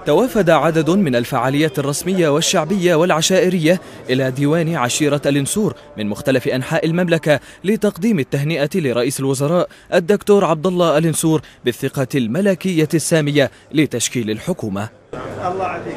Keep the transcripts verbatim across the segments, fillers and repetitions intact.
توافد عدد من الفعاليات الرسمية والشعبية والعشائرية إلى ديوان عشيرة النسور من مختلف أنحاء المملكة لتقديم التهنئة لرئيس الوزراء الدكتور عبد الله النسور بالثقة الملكية السامية لتشكيل الحكومة. الله عليك.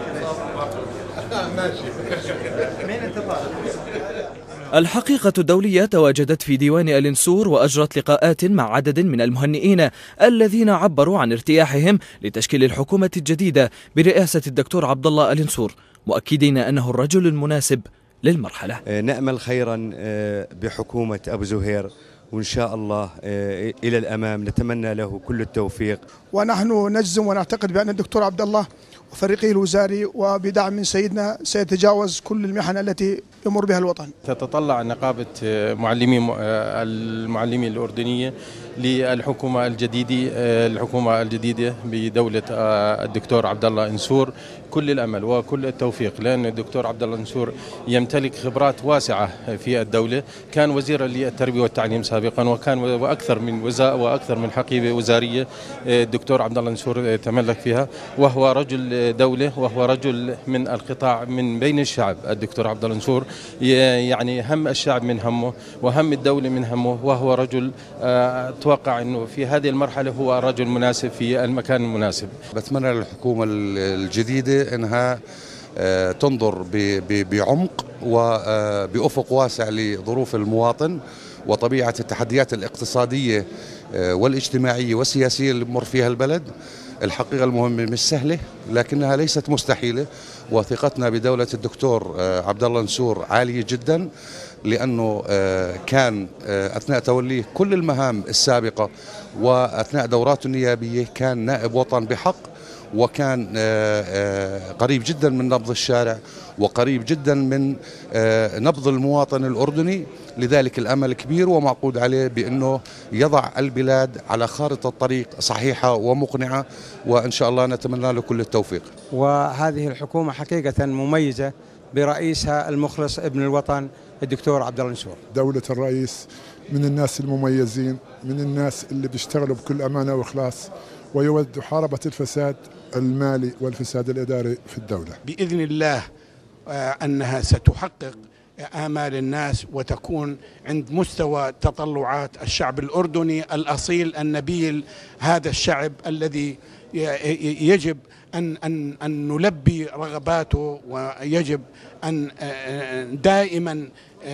الحقيقة الدولية تواجدت في ديوان النسور وأجرت لقاءات مع عدد من المهنئين الذين عبروا عن ارتياحهم لتشكيل الحكومة الجديدة برئاسة الدكتور عبد الله النسور، مؤكدين أنه الرجل المناسب للمرحلة. نأمل خيرا بحكومة أبو زهير، وإن شاء الله إلى الأمام نتمنى له كل التوفيق. ونحن نجزم ونعتقد بأن الدكتور عبد الله وفريقه الوزاري وبدعم من سيدنا سيتجاوز كل المحن التي يمر بها الوطن. تتطلع نقابة معلمي المعلمين الأردنية للحكومة الجديدة الحكومة الجديدة بدولة الدكتور عبد الله النسور كل الأمل وكل التوفيق، لأن الدكتور عبد الله النسور يمتلك خبرات واسعة في الدولة، كان وزيرا للتربية والتعليم سابقا، وكان وأكثر من وزارة وأكثر من حقيبة وزارية الدكتور عبد الله النسور تملك فيها، وهو رجل دولة وهو رجل من القطاع من بين الشعب. الدكتور عبد الله النسور يعني هم الشعب من همه وهم الدولة من همه، وهو رجل أتوقع أنه في هذه المرحلة هو رجل مناسب في المكان المناسب. بتمنى للحكومة الجديدة أنها تنظر بعمق وبأفق واسع لظروف المواطن وطبيعة التحديات الاقتصادية والاجتماعية والسياسية اللي بمر فيها البلد. الحقيقة المهمة مش سهلة لكنها ليست مستحيلة، وثقتنا بدولة الدكتور عبد الله النسور عالية جدا، لأنه كان أثناء توليه كل المهام السابقة وأثناء دوراته النيابية كان نائب وطن بحق، وكان قريب جدا من نبض الشارع وقريب جدا من نبض المواطن الأردني. لذلك الأمل كبير ومعقود عليه بأنه يضع البلاد على خارطة طريق صحيحة ومقنعة، وإن شاء الله نتمنى له كل التوفيق. وهذه الحكومة حقيقة مميزة برئيسها المخلص ابن الوطن الدكتور عبد الله النسور. دولة الرئيس من الناس المميزين، من الناس اللي بيشتغلوا بكل أمانة وإخلاص ويود محاربة الفساد المالي والفساد الإداري في الدولة. بإذن الله أنها ستحقق آمال الناس وتكون عند مستوى تطلعات الشعب الأردني الأصيل النبيل، هذا الشعب الذي يجب أن أن أن نلبي رغباته، ويجب أن دائما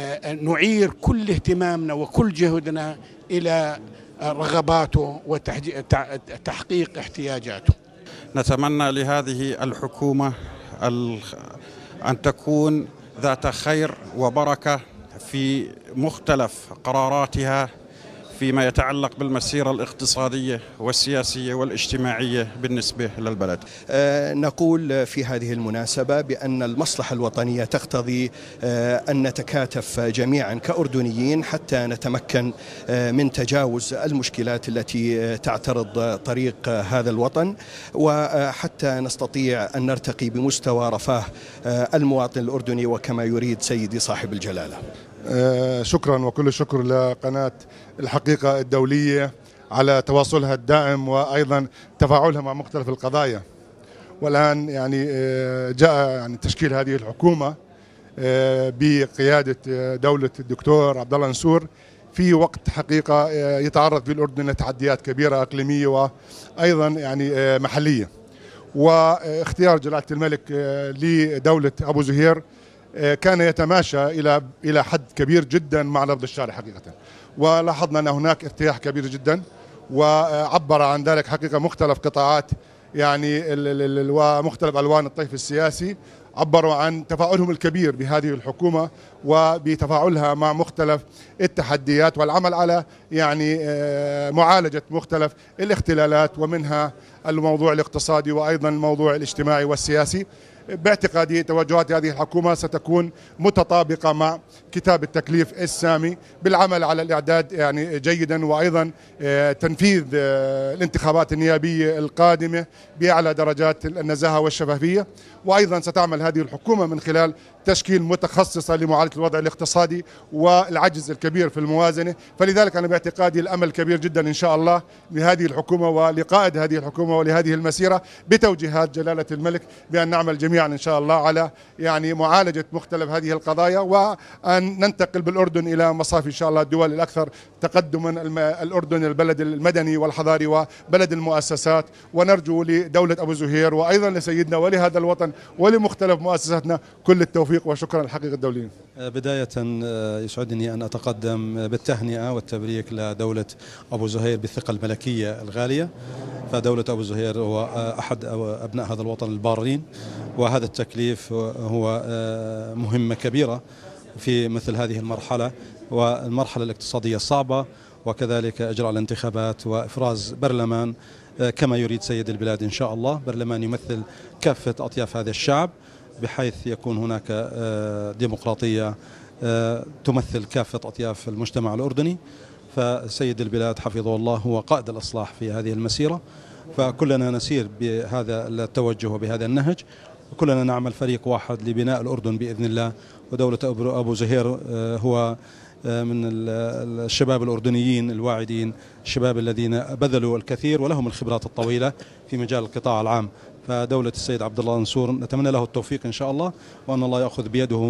نعير كل اهتمامنا وكل جهدنا إلى رغباته وتحقيق احتياجاته. نتمنى لهذه الحكومة أن تكون ذات خير وبركة في مختلف قراراتها فيما يتعلق بالمسيرة الاقتصادية والسياسية والاجتماعية بالنسبة للبلد. أه نقول في هذه المناسبة بأن المصلحة الوطنية تقتضي أه أن نتكاتف جميعا كأردنيين حتى نتمكن أه من تجاوز المشكلات التي تعترض طريق هذا الوطن، وحتى نستطيع أن نرتقي بمستوى رفاه أه المواطن الأردني وكما يريد سيدي صاحب الجلالة. آه شكرا وكل الشكر لقناة الحقيقة الدولية على تواصلها الدائم وأيضا تفاعلها مع مختلف القضايا. والآن يعني آه جاء يعني تشكيل هذه الحكومة آه بقيادة دولة الدكتور عبد الله النسور في وقت حقيقة آه يتعرض فيه الأردن لتحديات كبيرة إقليمية وأيضا يعني آه محلية، واختيار جلالة الملك آه لدولة أبو زهير كان يتماشى إلى إلى حد كبير جدا مع نبض الشارع حقيقة، ولاحظنا أن هناك ارتياح كبير جدا، وعبر عن ذلك حقيقة مختلف قطاعات يعني ومختلف ألوان الطيف السياسي، عبروا عن تفاعلهم الكبير بهذه الحكومة وبتفاعلها مع مختلف التحديات والعمل على يعني معالجة مختلف الاختلالات، ومنها الموضوع الاقتصادي وأيضا الموضوع الاجتماعي والسياسي. باعتقادي توجهات هذه الحكومة ستكون متطابقة مع كتاب التكليف السامي بالعمل على الإعداد يعني جيدا، وأيضا تنفيذ الانتخابات النيابية القادمة بأعلى درجات النزاهة والشفافية. وأيضا ستعمل هذه الحكومة من خلال تشكيل متخصصة لمعالجة الوضع الاقتصادي والعجز الكبير في الموازنة. فلذلك أنا باعتقادي الأمل كبير جدا إن شاء الله لهذه الحكومة ولقائد هذه الحكومة ولهذه المسيرة بتوجيهات جلالة الملك بأن نعمل جميعا إن شاء الله على يعني معالجة مختلف هذه القضايا، وأن ننتقل بالأردن إلى مصاف إن شاء الله الدول الأكثر تقدما. الأردن البلد المدني والحضاري وبلد المؤسسات، ونرجو لدولة أبو زهير وأيضا لسيدنا ولهذا الوطن ولمختلف مؤسساتنا كل التوفيق وشكرا الحقيقة الدوليين. بداية يسعدني أن أتقدم بالتهنئة والتبريك لدولة أبو زهير بالثقة الملكية الغالية. فدولة أبو زهير هو أحد أبناء هذا الوطن البارين، وهذا التكليف هو مهمة كبيرة في مثل هذه المرحلة والمرحلة الاقتصادية الصعبة، وكذلك إجراء الانتخابات وإفراز برلمان كما يريد سيد البلاد إن شاء الله، برلمان يمثل كافة أطياف هذا الشعب بحيث يكون هناك ديمقراطية تمثل كافة أطياف المجتمع الأردني. فسيد البلاد حفظه الله هو قائد الإصلاح في هذه المسيرة، فكلنا نسير بهذا التوجه وبهذا النهج، وكلنا نعمل فريق واحد لبناء الأردن بإذن الله. ودولة أبو زهير هو من الشباب الأردنيين الواعدين، الشباب الذين بذلوا الكثير ولهم الخبرات الطويلة في مجال القطاع العام. فدولة السيد عبد الله النصور نتمنى له التوفيق إن شاء الله، وأن الله يأخذ بيده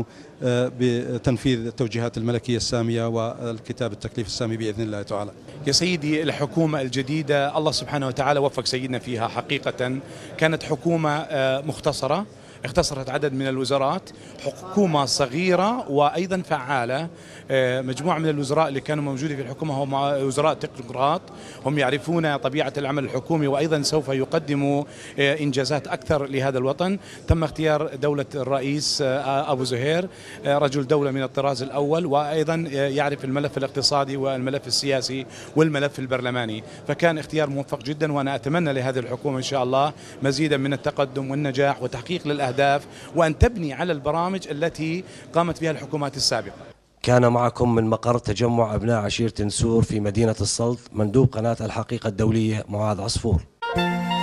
بتنفيذ التوجيهات الملكية السامية والكتاب التكليف السامي بإذن الله تعالى. يا سيدي، الحكومة الجديدة الله سبحانه وتعالى وفق سيدنا فيها حقيقة. كانت حكومة مختصرة، اختصرت عدد من الوزارات، حكومة صغيرة وأيضا فعالة. مجموعة من الوزراء اللي كانوا موجودين في الحكومة هم وزراء تكنوقراط، هم يعرفون طبيعة العمل الحكومي وأيضا سوف يقدموا إنجازات أكثر لهذا الوطن. تم اختيار دولة الرئيس أبو زهير رجل دولة من الطراز الأول، وأيضا يعرف الملف الاقتصادي والملف السياسي والملف البرلماني، فكان اختيار موفق جدا. وأنا أتمنى لهذه الحكومة إن شاء الله مزيدا من التقدم والنجاح وتحقيق للأهداف، وأن تبني على البرامج التي قامت بها الحكومات السابقة. كان معكم من مقر تجمع أبناء عشيرة نسور في مدينة السلط مندوب قناة الحقيقة الدولية معاذ عصفور.